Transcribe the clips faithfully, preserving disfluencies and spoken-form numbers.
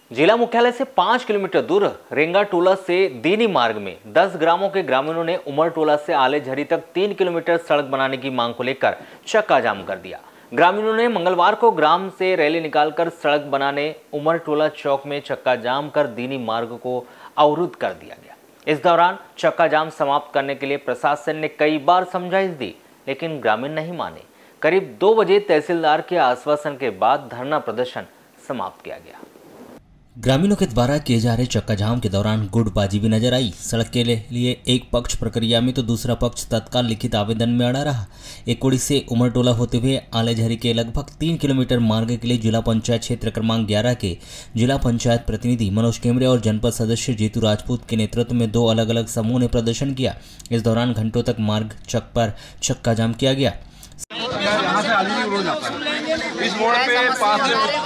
जिला मुख्यालय से पाँच किलोमीटर दूर रेंगा टोला से दीनी मार्ग में दस ग्रामों के ग्रामीणों ने उमर टोला से आले झरी तक तीन किलोमीटर सड़क बनाने की मांग को लेकर चक्का जाम कर दिया। ग्रामीणों ने मंगलवार को ग्राम से रैली निकालकर सड़क बनाने उमर टोला चौक में चक्का जाम कर दीनी मार्ग को अवरुद्ध कर दिया गया। इस दौरान चक्का जाम समाप्त करने के लिए प्रशासन ने कई बार समझाइश दी, लेकिन ग्रामीण नहीं माने। करीब दो बजे तहसीलदार के आश्वासन के बाद धरना प्रदर्शन समाप्त किया गया। ग्रामीणों के द्वारा किए जा रहे चक्का जाम के दौरान गुटबाजी भी नजर आई। सड़क के लिए एक पक्ष प्रक्रिया में तो दूसरा पक्ष तत्काल लिखित आवेदन में अड़ा रहा। एकोड़ी से उमरटोला होते हुए आलेझरी के लगभग तीन किलोमीटर मार्ग के लिए जिला पंचायत क्षेत्र क्रमांक ग्यारह के जिला पंचायत प्रतिनिधि मनोज केमरे और जनपद सदस्य जीतू राजपूत के नेतृत्व में दो अलग अलग समूह ने प्रदर्शन किया। इस दौरान घंटों तक मार्ग चक पर चक्का जाम किया गया। यहाँ से आली रोड जाता है, इस रोड पे पास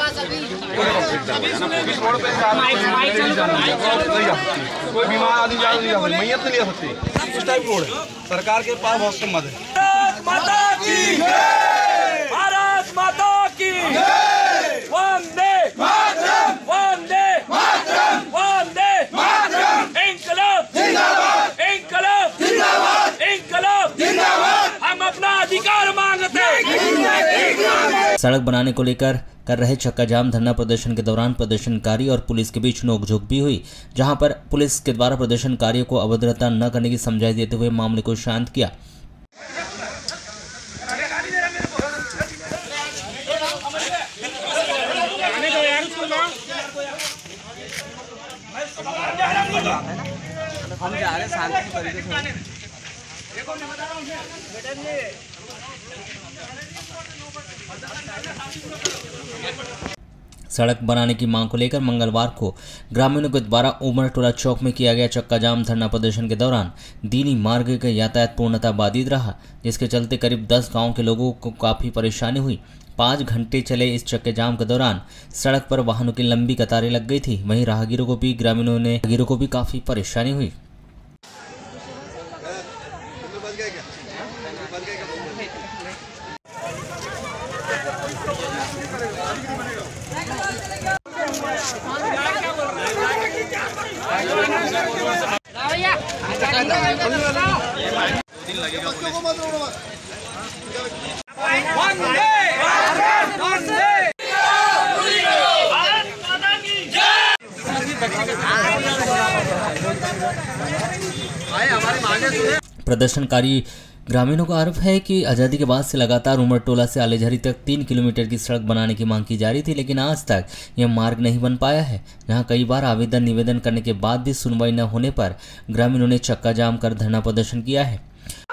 इस रोड पे कोई बीमार आदमी जा नहीं जा सकती, मैयत नहीं जा सकती। इस टाइप रोड है, सरकार के पास बहुत सम्मत है। भारत माता की जय, भारत माता की जय, वंदे मातरम, वंदे मातरम, वंदे मातरम, इंकलाब जिंदाबाद, इंकलाब जिंदाबाद, इंकलाब जिंदाबाद। हम अपना अधिकार मांगते हैं। सड़क बनाने को लेकर कर रहे चक्का जाम धरना प्रदर्शन के दौरान प्रदर्शनकारी और पुलिस के बीच नोकझोंक भी हुई, जहां पर पुलिस के द्वारा प्रदर्शनकारियों को अभद्रता न करने की समझाइश देते हुए मामले को शांत किया। हम जा रहे शांति तरीके से। सड़क बनाने की मांग को लेकर मंगलवार को ग्रामीणों के द्वारा उमरटोला चौक में किया गया चक्का जाम धरना प्रदर्शन के दौरान दीनी मार्ग का यातायात पूर्णतः बाधित रहा, जिसके चलते करीब दस गांव के लोगों को काफी परेशानी हुई। पाँच घंटे चले इस चक्के जाम के दौरान सड़क पर वाहनों की लंबी कतारें लग गई थी। वहीं राहगीरों को भी ग्रामीणों ने राहगीरों को भी काफी परेशानी हुई। प्रदर्शनकारी ग्रामीणों का आरोप है कि आज़ादी के बाद से लगातार उमरटोला से आलेझरी तक तीन किलोमीटर की सड़क बनाने की मांग की जा रही थी, लेकिन आज तक यह मार्ग नहीं बन पाया है। जहां कई बार आवेदन निवेदन करने के बाद भी सुनवाई न होने पर ग्रामीणों ने चक्का जाम कर धरना प्रदर्शन किया है।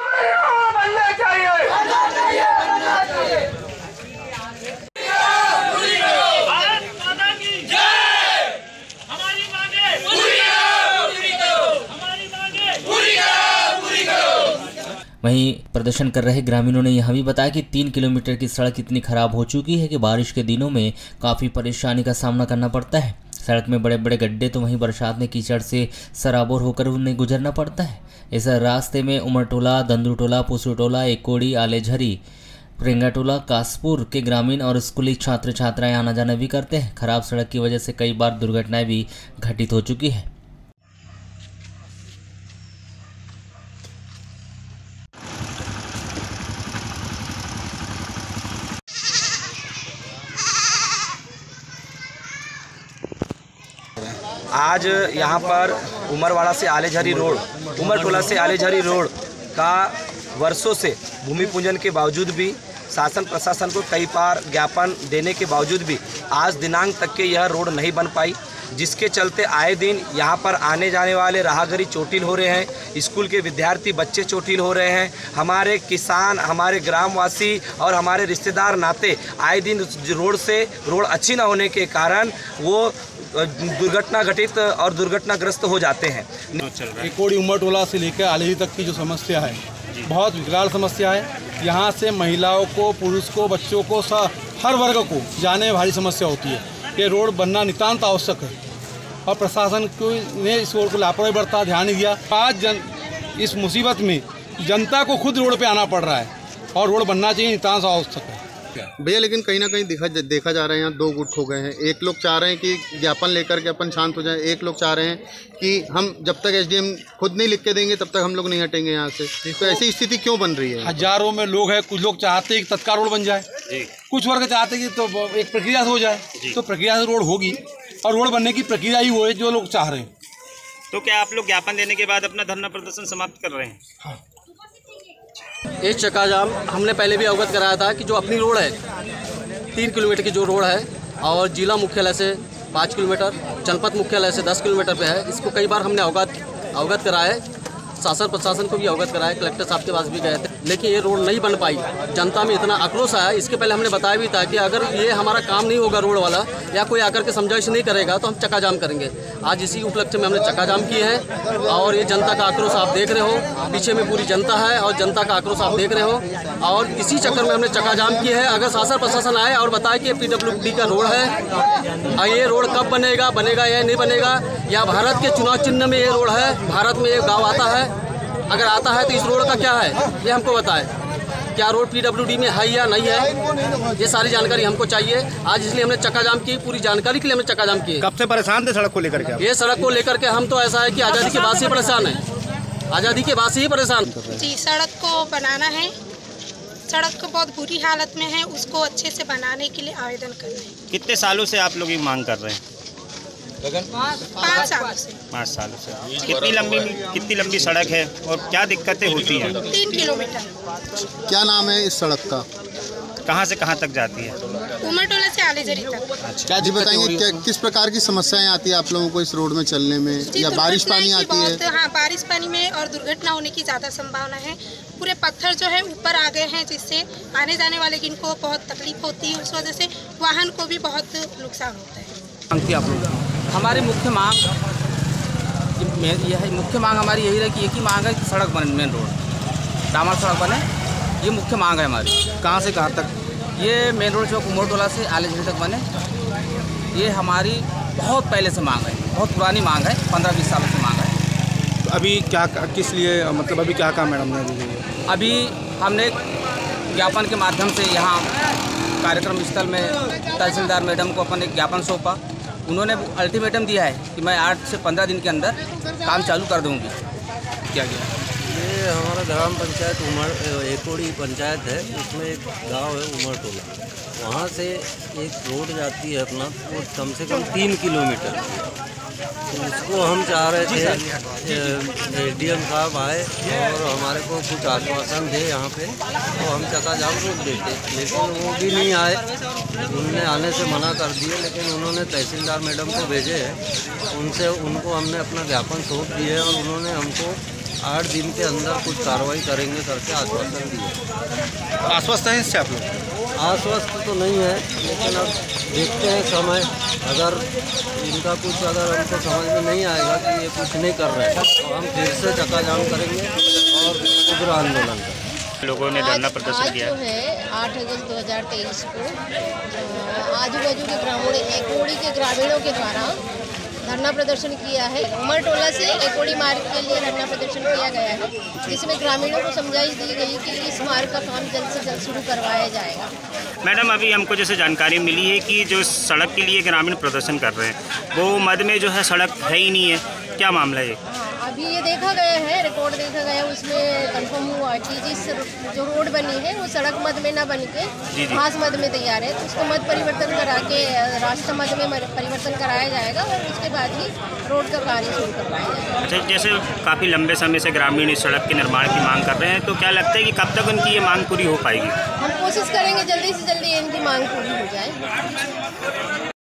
वहीं प्रदर्शन कर रहे ग्रामीणों ने यह भी बताया कि तीन किलोमीटर की सड़क इतनी खराब हो चुकी है कि बारिश के दिनों में काफ़ी परेशानी का सामना करना पड़ता है। सड़क में बड़े बड़े गड्ढे, तो वहीं बरसात में कीचड़ से सराबोर होकर उन्हें गुजरना पड़ता है। इस रास्ते में उमरटोला, दंदुटोला, पुसुटोला, एकोड़ी, आलेझरी, रेंगाटोला, कासपुर के ग्रामीण और स्कूली छात्र छात्राएँ आना जाना भी करते हैं। खराब सड़क की वजह से कई बार दुर्घटनाएँ भी घटित हो चुकी है। आज यहाँ पर उमरवाड़ा से आलेझरी रोड, उमरटोला से आलेझरी रोड का वर्षों से भूमि पूजन के बावजूद भी, शासन प्रशासन को कई बार ज्ञापन देने के बावजूद भी आज दिनांक तक के यह रोड नहीं बन पाई, जिसके चलते आए दिन यहाँ पर आने जाने वाले राहगीर चोटिल हो रहे हैं, स्कूल के विद्यार्थी बच्चे चोटिल हो रहे हैं, हमारे किसान, हमारे ग्रामवासी और हमारे रिश्तेदार नाते आए दिन रोड से रोड अच्छी न होने के कारण वो दुर्घटना घटित और दुर्घटनाग्रस्त हो जाते हैं। एकोड़ी उमरटोला से लेकर आलेझरी तक की जो समस्या है बहुत विकराल समस्या है। यहाँ से महिलाओं को, पुरुष को, बच्चों को, हर वर्ग को जाने में भारी समस्या होती है। ये रोड बनना नितांत आवश्यक है और प्रशासन को ने इस रोड को लापरवाही बरता, ध्यान नहीं दिया। आज जन इस मुसीबत में जनता को खुद रोड पे आना पड़ रहा है और रोड बनना चाहिए, नितांत आवश्यक है। भैया लेकिन कहीं ना कहीं देखा देखा जा रहा है यहाँ दो गुट हो गए हैं। एक लोग चाह रहे हैं कि ज्ञापन लेकर के अपन शांत हो जाए, एक लोग चाह रहे हैं कि हम जब तक एसडीएम खुद नहीं लिख के देंगे तब तक हम लोग नहीं हटेंगे यहाँ से। तो ऐसी स्थिति क्यों बन रही है? हजारों में लोग हैं, कुछ लोग चाहते हैं कि तत्काल रोड बन जाए, कुछ वर्ग चाहते हैं कि तो एक प्रक्रिया से हो जाए, तो प्रक्रिया से रोड होगी और रोड बनने की प्रक्रिया ही वो है जो लोग चाह रहे हैं। तो क्या आप लोग ज्ञापन देने के बाद अपना धरना प्रदर्शन समाप्त कर रहे हैं? हाँ। ये चक्का जाम हमने पहले भी अवगत कराया था कि जो अपनी रोड है तीन किलोमीटर की जो रोड है और जिला मुख्यालय से पाँच किलोमीटर, जनपद मुख्यालय से दस किलोमीटर पे है, इसको कई बार हमने अवगत अवगत कराया है, शासन प्रशासन को भी अवगत कराया, कलेक्टर साहब के पास भी गए थे, लेकिन ये रोड नहीं बन पाई। जनता में इतना आक्रोश आया। इसके पहले हमने बताया भी था कि अगर ये हमारा काम नहीं होगा रोड वाला या कोई आकर के समझाइश नहीं करेगा तो हम चक्का जाम करेंगे। आज इसी उपलक्ष्य में हमने चक्का जाम किए हैं और ये जनता का आक्रोश आप देख रहे हो, पीछे में पूरी जनता है और जनता का आक्रोश आप देख रहे हो और इसी चक्कर में हमने चक्का जाम किए हैं। अगर शासन प्रशासन आए और बताए कि पी डब्ल्यू डी का रोड है और ये रोड कब बनेगा बनेगा या नहीं बनेगा, या भारत के चुनाव चिन्ह में ये रोड है, भारत में ये गाँव आता है, अगर आता है तो इस रोड का क्या है ये हमको बताएं। क्या रोड पीडब्ल्यूडी में है या नहीं है, ये सारी जानकारी हमको चाहिए। आज इसलिए हमने चक्का जाम की, पूरी जानकारी के लिए हमने चक्का जाम की। कब से परेशान थे सड़क को लेकर के? ये सड़क को लेकर के हम तो ऐसा है कि आज़ादी के बाद से ही परेशान है, आज़ादी के बाद से ही परेशान। जी, सड़क को बनाना है, सड़क को बहुत बुरी हालत में है, उसको अच्छे से बनाने के लिए आवेदन कर रहे हैं। कितने सालों से आप लोग ये मांग कर रहे हैं? पाँच सालों से। पाँच सालों से। कितनी लंबी कितनी लंबी सड़क है और क्या दिक्कतें होती हैं? तीन किलोमीटर। क्या नाम है इस सड़क का? कहाँ से कहाँ तक जाती है? उमरटोला से आलेझरी तक। क्या जी बताएंगे क्या किस प्रकार की समस्याएं आती है आप लोगों को इस रोड में चलने में, या बारिश पानी आती है? हाँ, बारिश पानी में और दुर्घटना होने की ज़्यादा संभावना है। पूरे पत्थर जो है ऊपर आ गए हैं जिससे आने जाने वाले जिनको बहुत तकलीफ होती है, उस वजह से वाहन को भी बहुत नुकसान होता है। हमारी मुख्य मांग यह मुख्य मांग हमारी यही रही कि एक ही मांग है कि सड़क बने, मेन रोड डामर सड़क बने, ये मुख्य मांग है हमारी। कहाँ से कहाँ तक? ये मेन रोड चौक उमरटोला से आलेझरी तक बने, ये हमारी बहुत पहले से मांग है, बहुत पुरानी मांग है, पंद्रह बीस सालों से मांग है। तो अभी क्या किस लिए, मतलब अभी क्या काम मैडम ने? अभी हमने ज्ञापन के माध्यम से यहाँ कार्यक्रम स्थल में तहसीलदार मैडम को अपन एक ज्ञापन सौंपा। उन्होंने अल्टीमेटम दिया है कि मैं आठ से पंद्रह दिन के अंदर काम चालू कर दूंगी। क्या गया? ये हमारा ग्राम पंचायत उमर एकोड़ी पंचायत है, उसमें एक गांव है उमरटोला, वहाँ से एक रोड जाती है अपना, वो कम से कम तीन किलोमीटर। तो उसको हम चाह रहे थे एसडीएम साहब आए और हमारे को कुछ आश्वासन दे यहाँ पे, तो हम चक्का जाम रोक देते, लेकिन वो भी नहीं आए, उन्होंने आने से मना कर दिए। लेकिन उन्होंने तहसीलदार मैडम को भेजे हैं, उनसे उनको हमने अपना ज्ञापन सौंप दिए और उन्होंने हमको आठ दिन के अंदर कुछ कार्रवाई करेंगे करके आश्वासन दिए। आश्वस्त हैं इससे आप लोग? आश्वस्त तो नहीं है, लेकिन अब देखते हैं समय, अगर इनका कुछ अगर हमको समझ में नहीं आएगा कि ये कुछ नहीं कर रहे हैं तो हम फिर से चक्का जाम करेंगे और उग्र आंदोलन करेंगे। लोगों ने धरना प्रदर्शन किया जो है आठ अगस्त दो हज़ार तेईस को आजू बाजू के ग्रामीण एकोड़ी के ग्रामीणों के द्वारा धरना प्रदर्शन किया है। उमरटोला से एकोड़ी मार्ग के लिए धरना प्रदर्शन किया गया है, जिसमें ग्रामीणों को समझाइश दी गई कि इस मार्ग का काम जल्द से जल्द शुरू करवाया जाएगा। मैडम, अभी हमको जैसे जानकारी मिली है कि जो सड़क के लिए ग्रामीण प्रदर्शन कर रहे हैं वो मध्य में जो है सड़क है ही नहीं है, क्या मामला है ये? अभी ये देखा गया है, रिकॉर्ड देखा गया, उसमें कंफर्म हुआ कि जिस जो रोड बनी है वो सड़क मध्य में ना बन के घास मध्य में तैयार है, तो उसको मध्य परिवर्तन करा के रास्ता मध्य में परिवर्तन कराया जाएगा और उसके बाद ही रोड का कार्य शुरू करवाया जाएगा। जैसे काफ़ी लंबे समय से ग्रामीण इस सड़क के निर्माण की मांग कर रहे हैं, तो क्या लगता है कि कब तक उनकी ये मांग पूरी हो पाएगी? हम कोशिश करेंगे जल्दी से जल्दी इनकी मांग पूरी हो जाए।